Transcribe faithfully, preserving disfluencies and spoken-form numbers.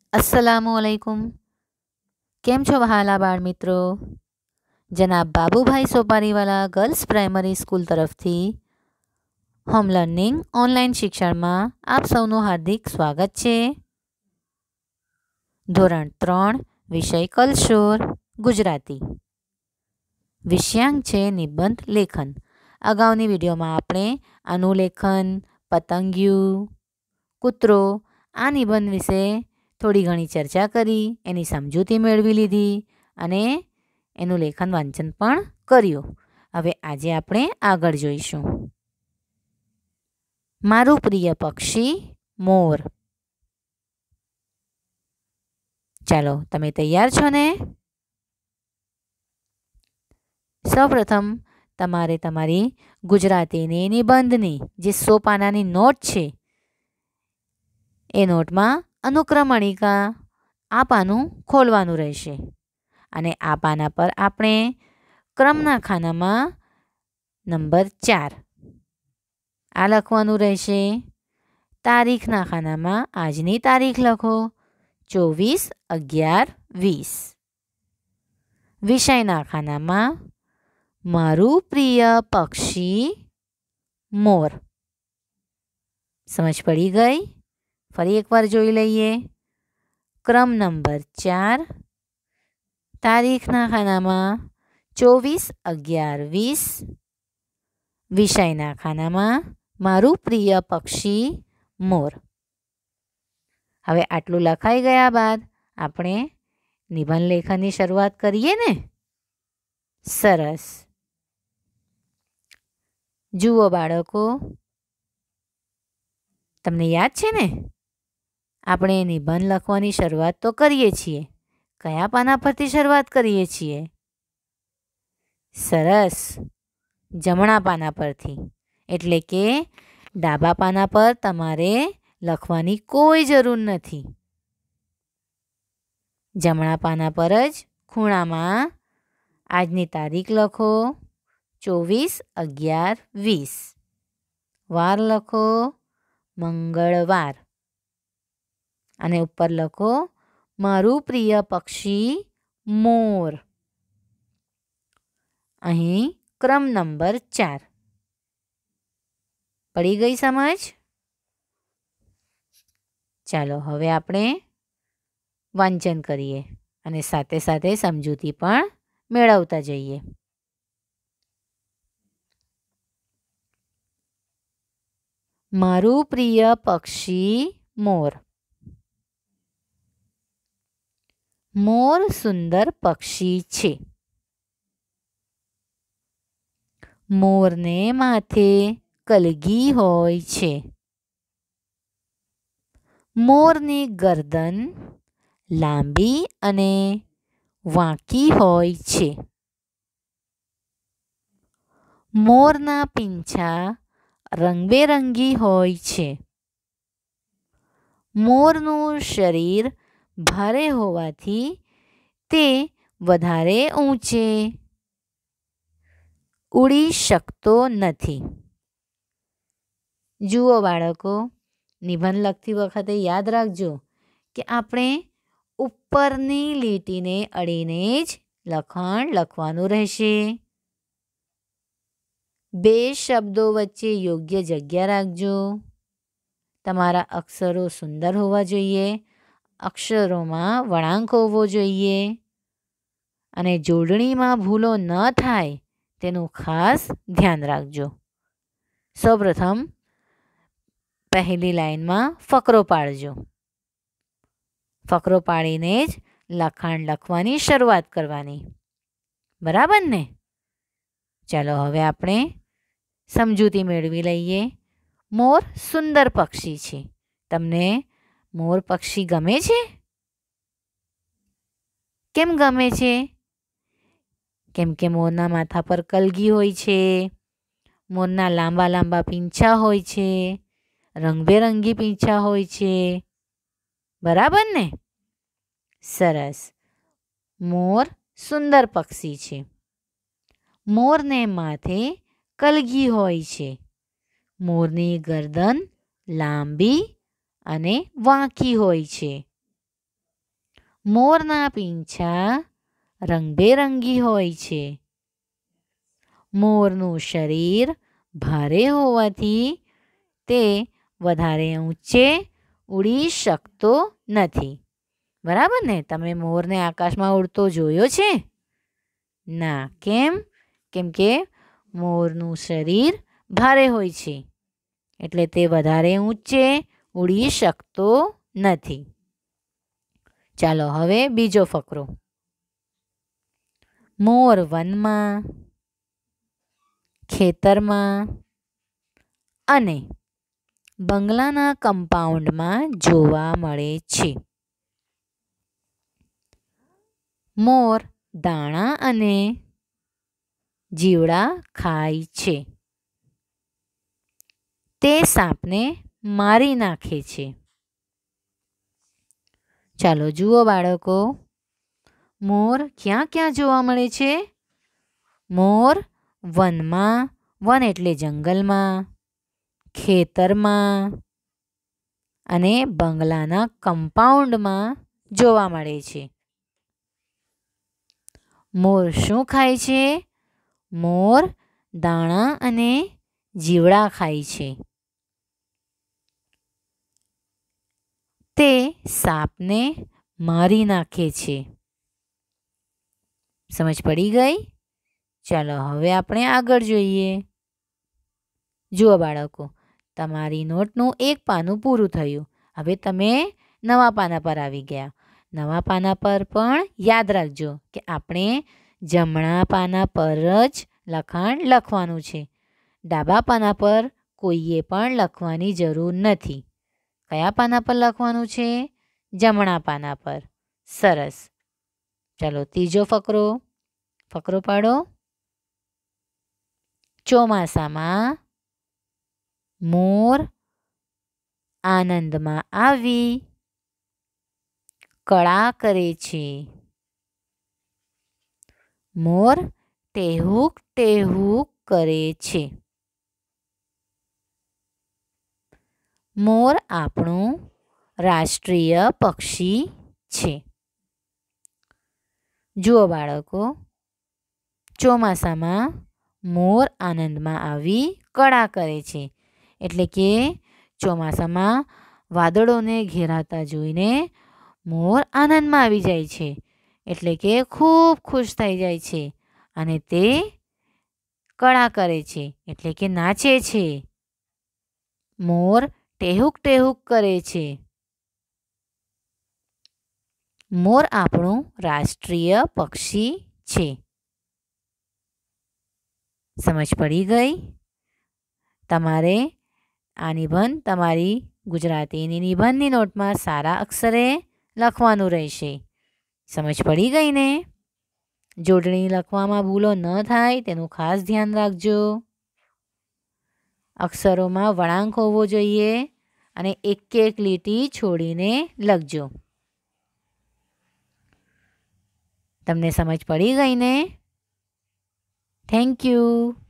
अस्सलामुअलैकुम। केम छो वहाला बाळ मित्रो। जनाब Babubhai Soparivala girls primary school तरफथी होम लर्निंग ऑनलाइन शिक्षण में आप सौનું हार्दिक स्वागत छे। धोरण त्रण विषय कलशोर गुजराती। विषयांक छे निबंध लेखन। अगाउनी विडियो में आपणे अनुलेखन, पतंगियु, कूतरो आ निबंध विषे थोड़ी घणी चर्चा करी, एनी समजूती मेळवी लीधी अने एनुं लेखन वांचन पण कर्युं। हवे आजे आपणे आगळ जोईशुं। मारुं प्रिय पक्षी मोर। चालो तमे तैयार छो ने? सौप्रथम तमारे तमारी गुजरातीनी निबंधनी जे सौ पानानी नोट छे ए नोट में अनुक्रमणिका आ पानुं खोलवानुं रहेशे अने आ पाना पर आपणे क्रमना खानामां नंबर चार आ लखवानुं रहेशे। तारीखना खानामां आजनी तारीख लखो चौवीस अगियार वीस। विषयना खानामां मारुं प्रिय पक्षी मोर। समझ पड़ी गई? फरी एक बार जोई लईए। क्रम नंबर चार, तारीखना खानामां चौवीस अगियार वीस। विषयना खानामां मारुं प्रिय पक्षी मोर। हवे आटलुं लखाई गया बाद आपणे निबंध लेखननी शरूआत करीए ने। सरस। जुओ बाळको, तमने याद छे ने આપણે નિબંધ લખવાની શરૂઆત તો કરીએ છીએ, કયા પાના પરથી શરૂઆત કરીએ છીએ? સરસ, જમણા પાના પરથી, એટલે કે ડાબા પાના પર તમારે લખવાની કોઈ જરૂર નથી। જમણા પાના પર જ ખૂણામાં આજની તારીખ લખો ચોવીસ અગિયાર વીસ। વાર લખો મંગળવાર અને ઉપર લખો મારું પ્રિય પક્ષી મોર। અહીં ક્રમ નંબર ચાર પડી ગઈ સમજ? ચાલો હવે આપણે વાંચન કરીએ અને સાથે સાથે સમજૂતી પણ મેળવતા જઈએ। મારું પ્રિય પક્ષી મોર। मोर सुंदर पक्षी छे। मोर ने माथे कलगी होय छे। मोर नी गर्दन लांबी अने वांकी होय छे। मोर ना पींछा रंगबेरंगी होय छे। मोर नु शरीर भारे होवाथी ते वधारे ऊंचे उड़ी शकतो नथी। जुओ बाळको, निबंध लखती वखते याद राखजो कि आपणे उपरनी લીટીને અડીને જ લખાણ લખવાનું રહેશે। બે શબ્દો વચ્ચે યોગ્ય જગ્યા રાખજો। તમારા અક્ષરો સુંદર હોવા જોઈએ। અક્ષરોમાં વળાંક હોવો જોઈએ અને જોડણીમાં ભૂલો ન થાય તેનું ખાસ ધ્યાન રાખજો। સૌપ્રથમ પહેલી લાઈનમાં ફકરો પાડજો। ફકરો પાડીને જ લખાણ લખવાની શરૂઆત કરવાની। બરાબર ને? ચાલો હવે આપણે સમજૂતી મેળવી લઈએ। મોર સુંદર પક્ષી છે। તમને मोर पक्षी गमे छे? केम गमे छे? केम के मोरना माथा पर कलगी होय छे, मोरना लांबा लांबा पींछा होय छे, रंगबेरंगी पींछा होय छे। बराबर ने? सरस। मोर सुंदर पक्षी छे। मोर ने माथे कलगी होय छे। मोरनी गर्दन लांबी अने वांकी होय छे। મોરના પીંછા રંગબેરંગી હોય છે. મોરનું શરીર ભારે હોવાથી તે વધારે ઊંચે ઉડી શકતો નથી. બરાબર ને? તમે મોરને આકાશમાં ઉડતો જોયો છે? ના. કેમ? કેમ કે મોરનું શરીર ભારે હોય છે એટલે તે વધારે ઊંચે ઉડી શકતો નથી. ચાલો હવે બીજો ફકરો. મોર વનમાં, ખેતરમાં અને બંગલાના કમ્પાઉન્ડમાં જોવા મળે છે. મોર દાણા અને જીવડા ખાય છે. તે સાપને મારી નાખે છે. ચાલો જુઓ બાળકો, મોર ક્યાં ક્યાં જોવા મળે છે? મોર વનમાં, વન એટલે જંગલમાં, ખેતરમાં અને બંગલાના કમ્પાઉન્ડમાં જોવા મળે છે. મોર શું ખાય છે? મોર દાણા અને જીવડા ખાય છે. તે સાપને મારી નાખે છે. સમજ પડી ગઈ? ચાલો હવે આપણે આગળ જોઈએ. જુઓ બાળકો, તમારી નોટનું એક પાનું પૂરું થયું. હવે તમે નવા પાના પર આવી ગયા. નવા પાના પર પણ યાદ રાખજો કે આપણે જમણા પાના પર જ લખાણ લખવાનું છે. ડાબા પાના પર કોઈએ પણ લખવાની જરૂર નથી. કયા પાના પર લખવાનું છે? જમણા પાના પર. સરસ. ચાલો ત્રીજો ફકરો. ફકરો પાડો. ચોમાસામાં મોર આનંદમાં આવી કળા કરે છે. મોર ટેહુક ટેહુક કરે છે. મોર આપણું રાષ્ટ્રીય પક્ષી છે. જુઓ બાળકો, ચોમાસામાં મોર આનંદમાં આવી કળા કરે છે. એટલે કે ચોમાસામાં વાદળોને ઘેરાતા જોઈને મોર આનંદમાં આવી જાય છે. એટલે કે ખૂબ ખુશ થઈ જાય છે અને તે કળા કરે છે એટલે કે નાચે છે. મોર ટેહુક ટેહુક કરે છે. મોર આપણું રાષ્ટ્રીય પક્ષી છે. સમજ પડી ગઈ? તમારે આ નિબંધ તમારી ગુજરાતીની નિબંધની નોટમાં સારા અક્ષરે લખવાનું રહેશે. સમજ પડી ગઈ ને? જોડણી લખવામાં ભૂલો ન થાય તેનું ખાસ ધ્યાન રાખજો. અક્ષરોમાં વળાંક હોવો જોઈએ અને એક એક લીટી છોડીને લખજો. તમને સમજ પડી ગઈ ને? Thank you.